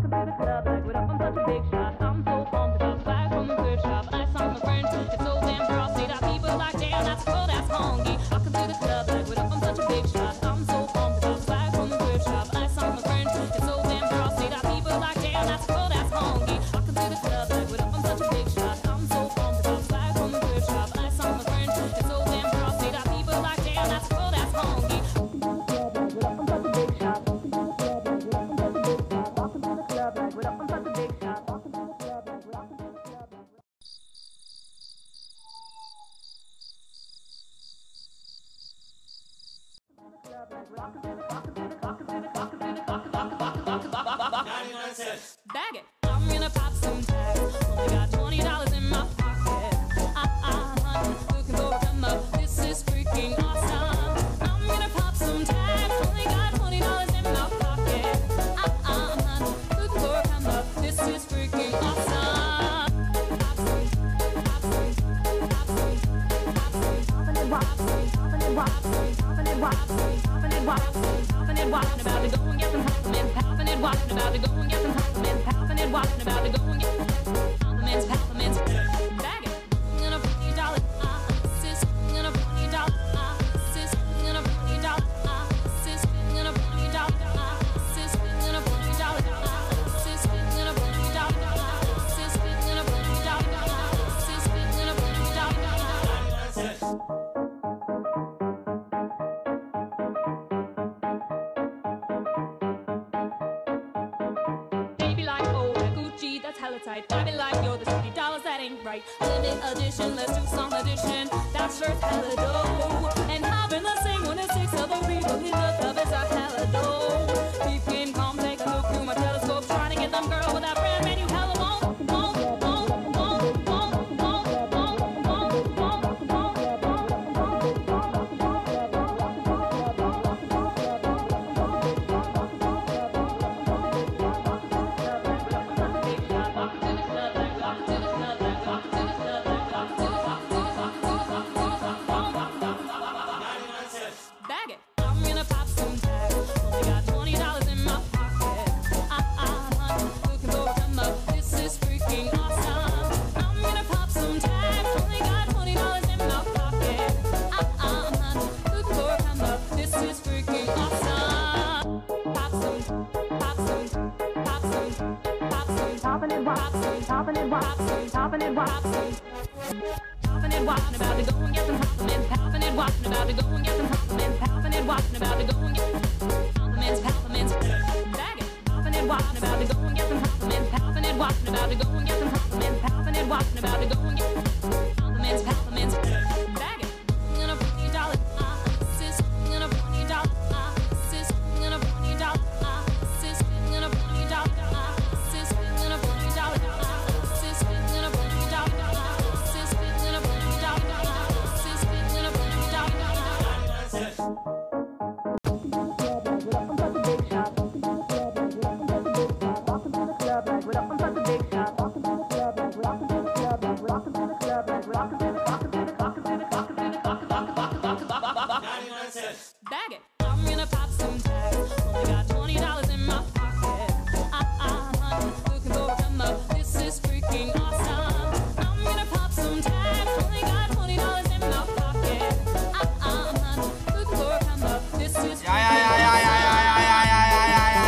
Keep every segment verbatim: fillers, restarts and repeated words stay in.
Bag it. I'm gonna pop some tags. Only got twenty dollars in my pocket. I, I'm looking for a come up. This is freaking awesome. I'm gonna pop some tags. Only got twenty dollars in my pocket. I, I'm looking for a come up. This is freaking awesome. Pop some, pop some, pop some, pop some, poppin' and wop, poppin' and wop, poppin' and wop, poppin' and wop, poppin' and wop. About to go and get some compliments. Poppin' and wop. About to go and get some compliments. Poppin' and wop. About to go and get compliments. Compliments. Bag it. I'm gonna put you dollar. Ah, sis. I'm gonna put you dollar. Ah, sis. I'm gonna put you dollar. Ah, sis. I'm gonna put you dollar. Ah, sis. I'm gonna put you dollar. Ah, sis. I'm gonna put you dollar. Ah, sis. I'm gonna put you dollar. Ah, sis. I'm gonna put you dollar. Baby like, oh, that Gucci, that's hella tight. I be like, yo, the fifty dollars, that ain't right. Limit edition, let's do some addition. That's worth hella dough. And having the same one as six other people in the club is a hella dough. Peep game, come take a look through my telescope, trying to get them girl with that brand menu hella won't, won't, won't, won't, won't, won't, won't, won't, won't, Bag it. I'm gonna pop some tags. Only got twenty dollars in my pocket. I, I'm looking for a come up. This is freaking awesome. I'm gonna pop some tags. Only got twenty dollars in my pocket. I, I'm looking for a come up. This is freaking awesome. Pop some, pop some, pop some, pop some, poppin' and wop, poppin' and wop, poppin' and wop, poppin' and wop. About to go and get some compliments. Poppin' and wop. About to go and get some compliments. Poppin' and wop. About to go and get compliments. Compliments. Bag it. Poppin' and wop. About to go and get some compliments. Poppin' and wop. About to go and get some compliments. Poppin' and wop. About to go and get compliments. Compliments. Bag it. I'm gonna put you dollar. Ah, sis. I'm gonna put you dollar. Ah, sis. I'm gonna put you dollar. Ah, sis. I'm gonna put you dollar. Ah, sis. I'm gonna put you dollar. Ah, sis. I'm gonna put you dollar. Ah, sis. I'm gonna put you dollar. Ah, sis. I'm gonna put you dollar. Bag it. I'm gonna pop some tags. Only got twenty dollars in my pocket. I, I'm looking for a come up. This is freaking awesome. I'm gonna pop some tags. Only got twenty dollars in my pocket. I, I'm looking for a come up. This is Ja, ja, ja, ja, ja, ja, ja, ja, ja, ja, ja, ja.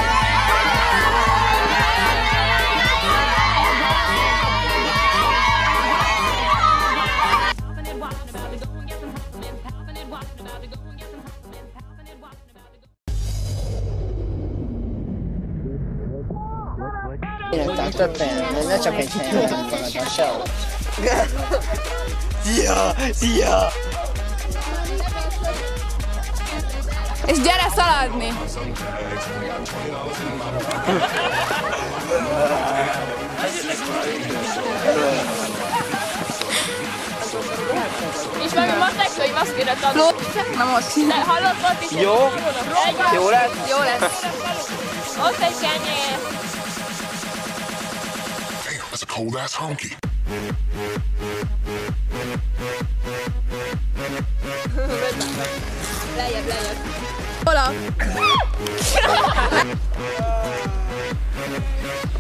poppin' and wop. About to go and get some compliments. Poppin' and wop. About to go and get some compliments. Poppin' and wop. About to go. Tanto bene, non ciò che c'è nella show. Szia! Szia! És gyere szaladni! És valami matekkai maszkira tanul. Na most. De hallottad is? Jó? Jó lesz? Jó lesz. Ott egy kenyér. That's a cold ass honky. Lejjebb, lejjebb. Hol a?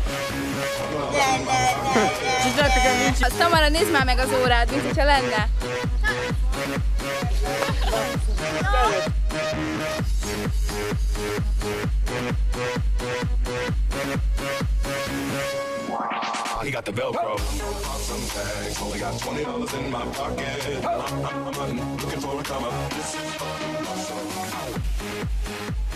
Tamara, nézd már meg az órád, mint hogyha lenne. He got the Velcro. Some tags, only got twenty dollars in my pocket. I'm, I'm, I'm looking for a come up.